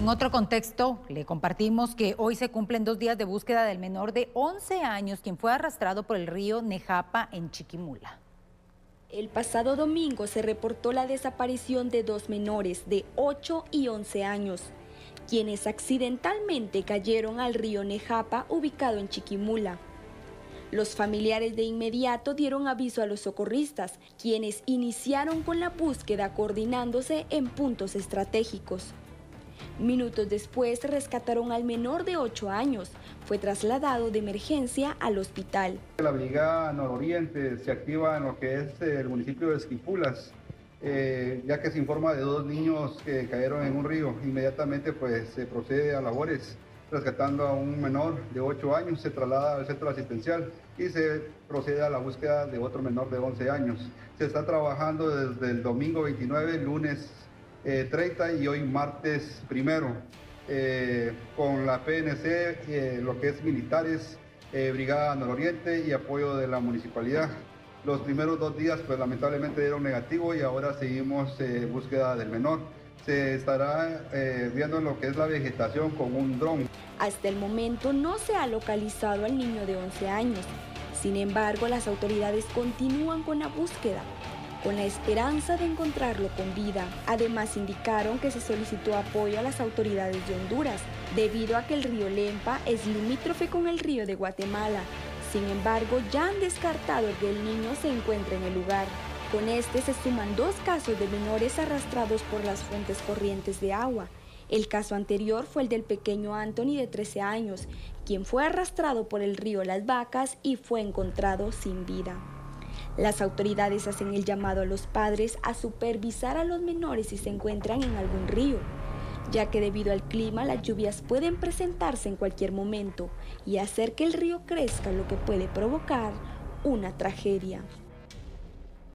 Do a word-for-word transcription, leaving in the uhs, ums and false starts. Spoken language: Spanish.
En otro contexto, le compartimos que hoy se cumplen dos días de búsqueda del menor de once años, quien fue arrastrado por el río Nejapa en Chiquimula. El pasado domingo se reportó la desaparición de dos menores de ocho y once años, quienes accidentalmente cayeron al río Nejapa, ubicado en Chiquimula. Los familiares de inmediato dieron aviso a los socorristas, quienes iniciaron con la búsqueda coordinándose en puntos estratégicos. Minutos después rescataron al menor de ocho años. Fue trasladado de emergencia al hospital. La Brigada Nororiente se activa en lo que es el municipio de Esquipulas, eh, ya que se informa de dos niños que cayeron en un río. Inmediatamente pues se procede a labores, rescatando a un menor de ocho años, se traslada al centro asistencial y se procede a la búsqueda de otro menor de once años. Se está trabajando desde el domingo veintinueve, lunes eh, treinta y hoy martes primero, eh, con la P N C, eh, lo que es militares, eh, Brigada Nororiente y apoyo de la municipalidad. Los primeros dos días pues lamentablemente dieron negativo y ahora seguimos eh, búsqueda del menor. Se estará eh, viendo lo que es la vegetación con un dron. Hasta el momento no se ha localizado al niño de once años. Sin embargo, las autoridades continúan con la búsqueda, con la esperanza de encontrarlo con vida. Además, indicaron que se solicitó apoyo a las autoridades de Honduras, debido a que el río Lempa es limítrofe con el río de Guatemala. Sin embargo, ya han descartado que el niño se encuentre en el lugar. Con este se suman dos casos de menores arrastrados por las fuentes corrientes de agua. El caso anterior fue el del pequeño Anthony de trece años, quien fue arrastrado por el río Las Vacas y fue encontrado sin vida. Las autoridades hacen el llamado a los padres a supervisar a los menores si se encuentran en algún río, ya que debido al clima las lluvias pueden presentarse en cualquier momento y hacer que el río crezca, lo que puede provocar una tragedia.